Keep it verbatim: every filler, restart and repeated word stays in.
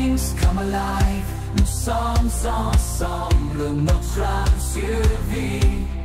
feelings come alive. Nous sommes ensemble, notre âme survit.